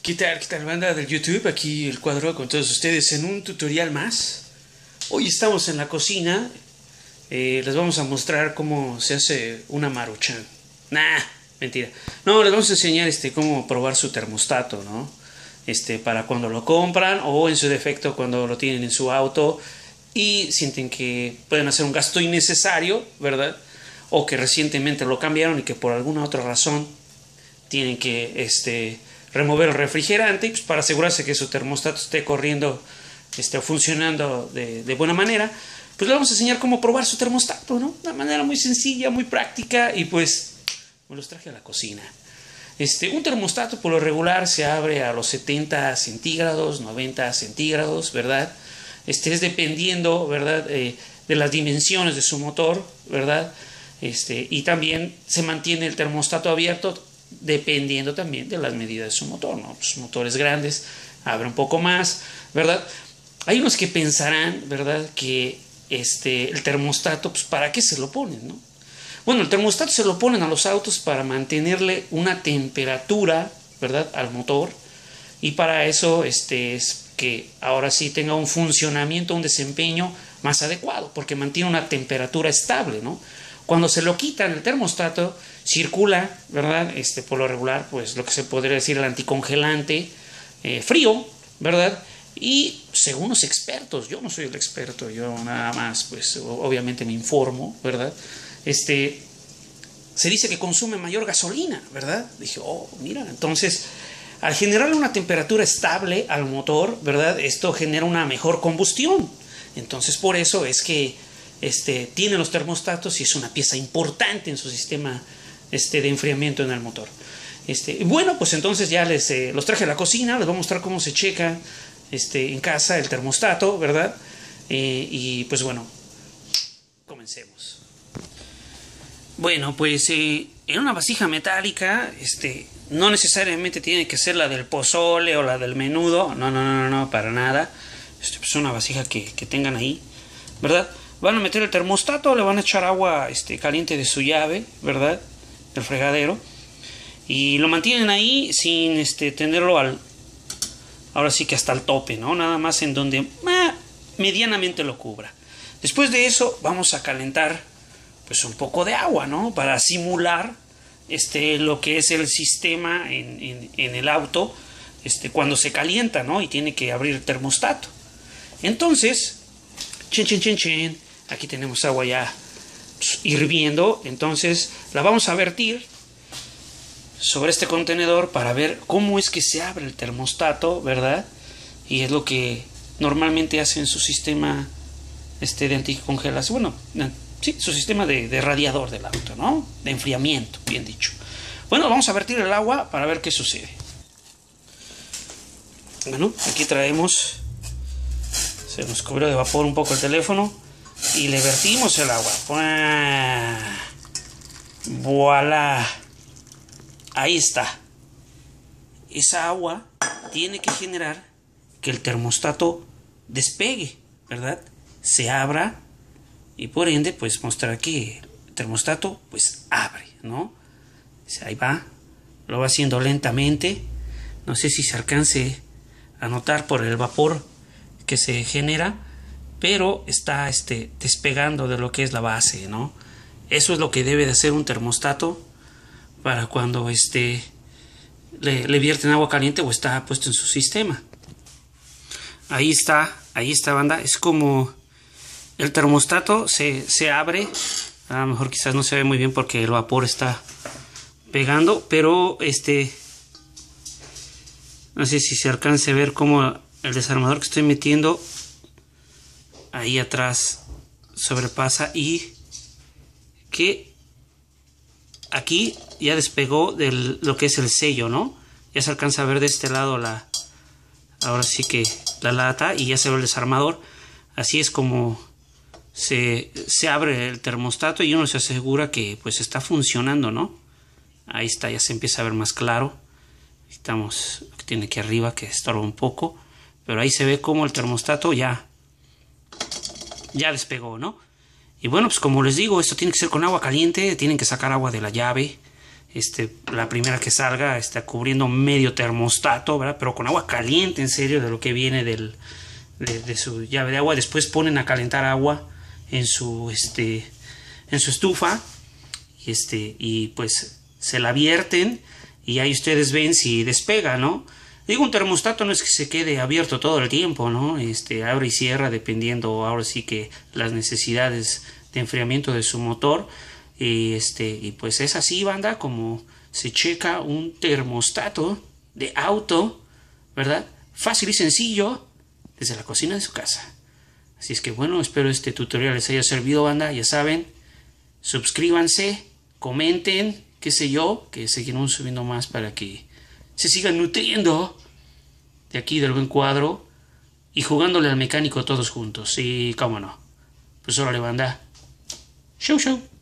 Qué tal, banda del YouTube? Aquí el cuadro con todos ustedes en un tutorial más. Hoy estamos en la cocina. Les vamos a mostrar cómo se hace una Maruchan. Nah, mentira. No, les vamos a enseñar cómo probar su termostato, ¿no? Para cuando lo compran o en su defecto cuando lo tienen en su auto y sienten que pueden hacer un gasto innecesario, ¿verdad? O que recientemente lo cambiaron y que por alguna otra razón tienen que remover el refrigerante, pues, para asegurarse que su termostato esté corriendo, funcionando de buena manera. Pues le vamos a enseñar cómo probar su termostato, ¿no? De una manera muy sencilla, muy práctica, y pues me los traje a la cocina. Un termostato por lo regular se abre a los 70 centígrados, 90 centígrados, ¿verdad? Es dependiendo, ¿verdad? De las dimensiones de su motor, ¿verdad? Y también se mantiene el termostato abierto dependiendo también de las medidas de su motor, ¿no? Pues motores grandes abre un poco más, ¿verdad? Hay unos que pensarán, ¿verdad?, que el termostato, pues, ¿para qué se lo ponen, no? Bueno, el termostato se lo ponen a los autos para mantenerle una temperatura, ¿verdad?, al motor, y para eso es que ahora sí tenga un funcionamiento, un desempeño más adecuado, porque mantiene una temperatura estable, ¿no? Cuando se lo quitan el termostato, circula, ¿verdad? Por lo regular, pues lo que se podría decir el anticongelante frío, ¿verdad? Y según los expertos, yo no soy el experto, yo nada más, pues obviamente me informo, ¿verdad? Se dice que consume mayor gasolina, ¿verdad? Dije, oh, mira, entonces, al generar una temperatura estable al motor, ¿verdad? Esto genera una mejor combustión. Entonces, por eso es que tiene los termostatos y es una pieza importante en su sistema de enfriamiento en el motor. Bueno, pues entonces ya los traje a la cocina, les voy a mostrar cómo se checa en casa el termostato, ¿verdad? Y pues bueno, comencemos. Bueno, pues en una vasija metálica, no necesariamente tiene que ser la del pozole o la del menudo, no, para nada. Pues una vasija que tengan ahí, ¿verdad? Van a meter el termostato, le van a echar agua caliente de su llave, ¿verdad?, del fregadero, y lo mantienen ahí sin tenerlo ahora sí que hasta el tope, ¿no? Nada más en donde medianamente lo cubra. Después de eso vamos a calentar pues un poco de agua, ¿no?, para simular lo que es el sistema en el auto cuando se calienta, ¿no?, y tiene que abrir el termostato. Entonces, aquí tenemos agua ya hirviendo, entonces la vamos a vertir sobre este contenedor para ver cómo es que se abre el termostato, ¿verdad? Y es lo que normalmente hace en su sistema de anticongelación, bueno, sí, su sistema de radiador del auto, ¿no? De enfriamiento, bien dicho. Bueno, vamos a vertir el agua para ver qué sucede. Bueno, aquí traemos, se nos cubrió de vapor un poco el teléfono y le vertimos el agua. ¡Voilá! Ahí está. Esa agua tiene que generar que el termostato despegue, ¿verdad? Se abra y por ende pues mostrar que el termostato pues abre, ¿no? Ahí va, lo va haciendo lentamente. No sé si se alcance a notar por el vapor que se genera, pero está despegando de lo que es la base, ¿no? Eso es lo que debe de hacer un termostato para cuando le vierten agua caliente o está puesto en su sistema. Ahí está, banda. Es como el termostato se abre. A lo mejor quizás no se ve muy bien porque el vapor está pegando, pero no sé si se alcance a ver cómo el desarmador que estoy metiendo ahí atrás sobrepasa y que aquí ya despegó de lo que es el sello, ¿no? Ya se alcanza a ver de este lado ahora sí que la lata, y ya se ve el desarmador. Así es como se abre el termostato y uno se asegura que pues está funcionando, ¿no? Ahí está, ya se empieza a ver más claro. Estamos, lo que tiene aquí arriba que estorba un poco, pero ahí se ve como el termostato ya despegó, ¿no? Y bueno, pues como les digo, esto tiene que ser con agua caliente, tienen que sacar agua de la llave, la primera que salga está cubriendo medio termostato, ¿verdad? Pero con agua caliente, en serio, de lo que viene de su llave de agua. Después ponen a calentar agua en su estufa y pues se la vierten y ahí ustedes ven si despega, ¿no? Digo, un termostato no es que se quede abierto todo el tiempo, ¿no? Abre y cierra dependiendo ahora sí que las necesidades de enfriamiento de su motor. Y pues es así, banda, como se checa un termostato de auto, ¿verdad? Fácil y sencillo desde la cocina de su casa. Así es que bueno, espero este tutorial les haya servido, banda. Ya saben, suscríbanse, comenten, qué sé yo, que seguiremos subiendo más para que se sigan nutriendo de aquí del buen cuadro y jugándole al mecánico todos juntos. Sí, cómo no. Pues órale, banda. Show, show.